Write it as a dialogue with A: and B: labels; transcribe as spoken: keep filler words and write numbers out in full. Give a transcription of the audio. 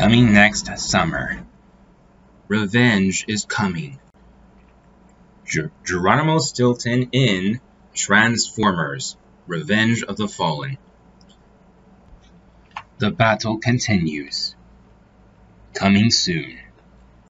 A: Coming next summer. Revenge is coming. Ger Geronimo Stilton in Transformers, Revenge of the Fallen. The battle continues. Coming soon.